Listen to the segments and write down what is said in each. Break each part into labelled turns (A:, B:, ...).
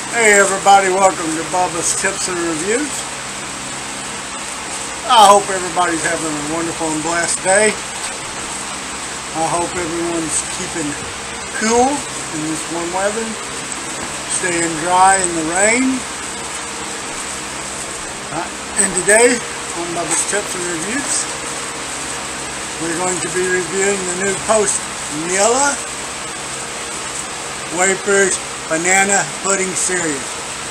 A: Hey everybody, welcome to Bubba's Tips and Reviews. I hope everybody's having a wonderful and blessed day. I hope everyone's keeping cool in this warm weather, staying dry in the rain. And today on Bubba's Tips and Reviews, we're going to be reviewing the new Post Nilla Wafers Banana Pudding Cereal.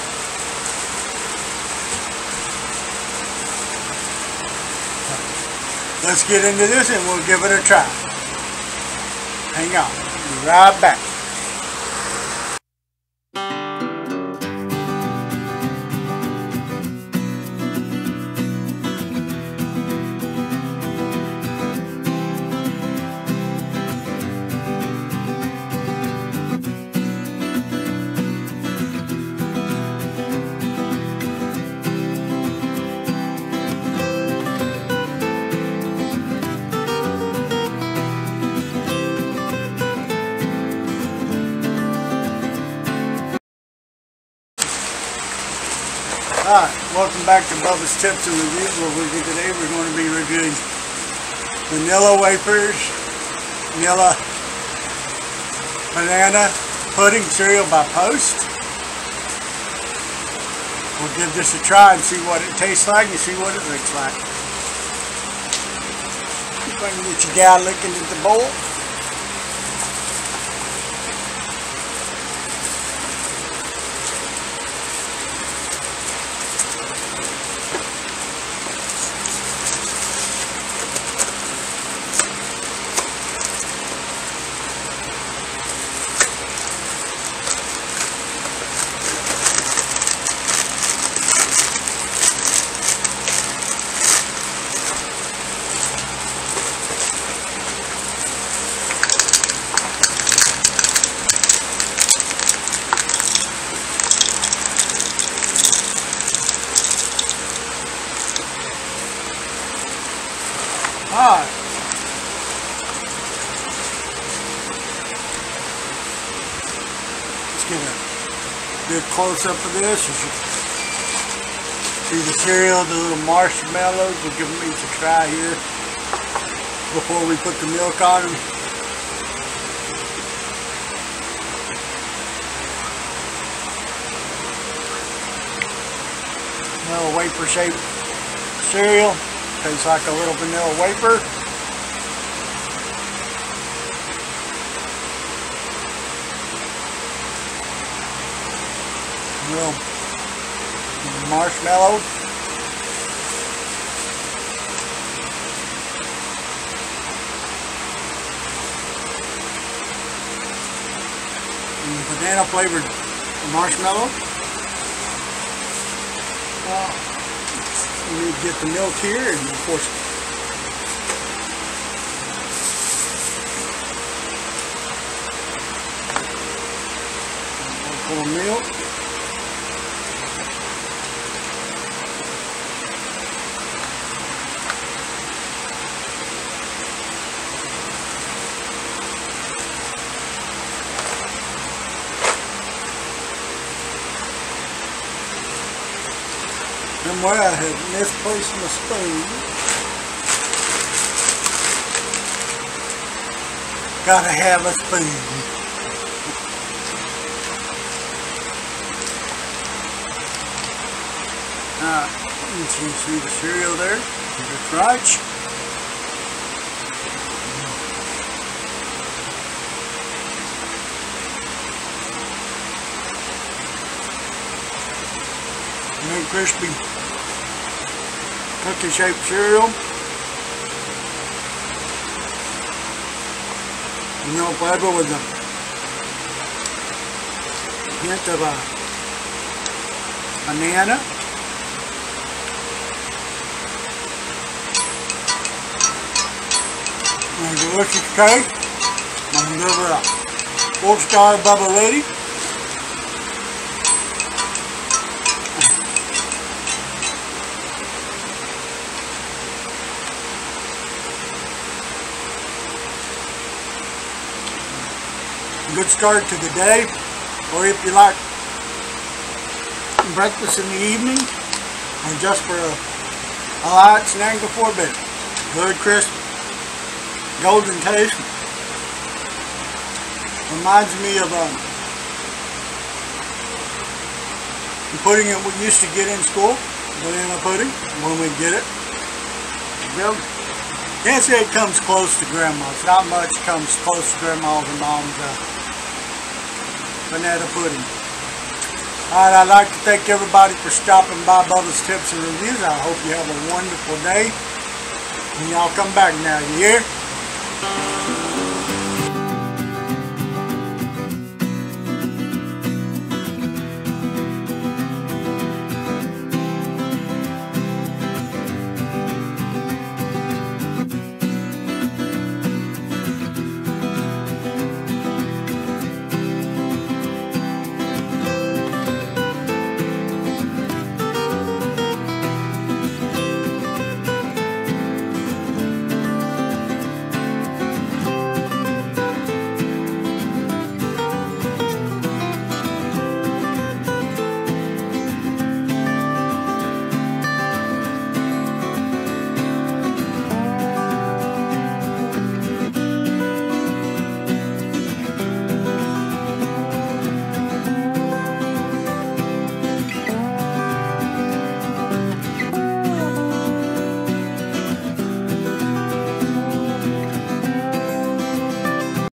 A: Let's get into this and we'll give it a try. Hang on, we'll be right back. Alright, welcome back to Bubba's Tips and Reviews. Today we're going to be reviewing the Nilla Wafers, Nilla Banana Pudding Cereal by Post. We'll give this a try and see what it tastes like and see what it looks like. If I can get your guy looking at the bowl. Alright. Let's get a good close-up of this. You see the cereal, the little marshmallows. We'll give them each a try here before we put the milk on them. Little wafer-shaped cereal. Tastes like a little vanilla wafer. Little marshmallow. And banana flavored marshmallow. We need to get the milk here, and of course pour milk. Somewhere I had misplaced my spoon. Gotta have a spoon. You can see the cereal there. It's right. New crispy cookie shaped cereal. Vanilla flavor with a hint of a banana. And a delicious cake. I'm going to give it a 4-star Bubba rating. Good start to the day, or if you like something breakfast in the evening, or just for a light snack before bed. Good, crisp, golden taste. Reminds me of the pudding that we used to get in school, banana pudding, when we get it. Well, can't say it comes close to Grandma's. Not much comes close to Grandma's and Mom's banana pudding. Alright, I'd like to thank everybody for stopping by Bubba's Tips and Reviews. I hope you have a wonderful day. And y'all come back now, you hear?